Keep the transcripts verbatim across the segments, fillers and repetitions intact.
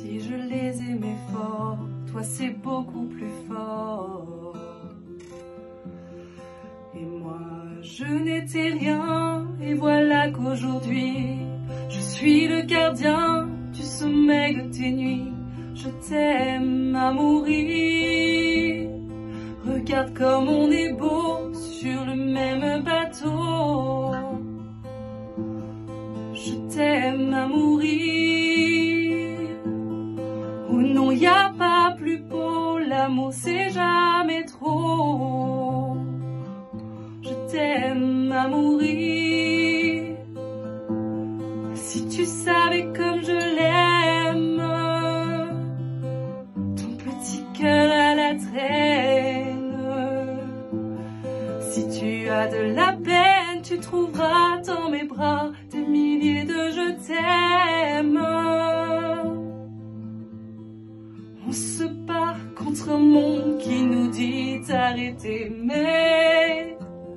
Si je les aimais fort, toi c'est beaucoup plus fort. Et moi je n'étais rien, et voilà qu'aujourd'hui je suis le gardien du sommeil de tes nuits. Je t'aime à mourir. Regarde comme on est beau sur le même bateau. Je t'aime à mourir. Oh non, y a pas plus beau, l'amour c'est jamais trop. Je t'aime à mourir. Si tu savais comme je l'aime, ton petit cœur à la traîne. Si tu as de la peine, tu trouveras dans mes bras des milliers de je t'aime. On se bat contre un monde qui nous dit d'arrêter, mais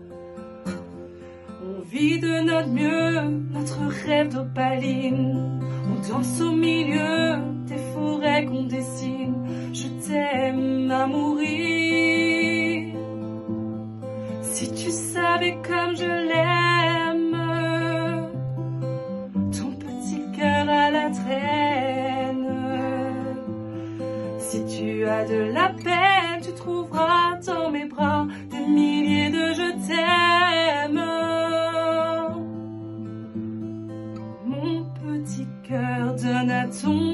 on vit de notre mieux, notre rêve d'opaline. On danse au milieu des forêts qu'on dessine. Je t'aime à mourir. Si tu savais comme je l'aime, ton petit cœur à la traîne. Si tu as de la peine, tu trouveras dans mes bras des milliers de je t'aime. Mon petit cœur donne à ton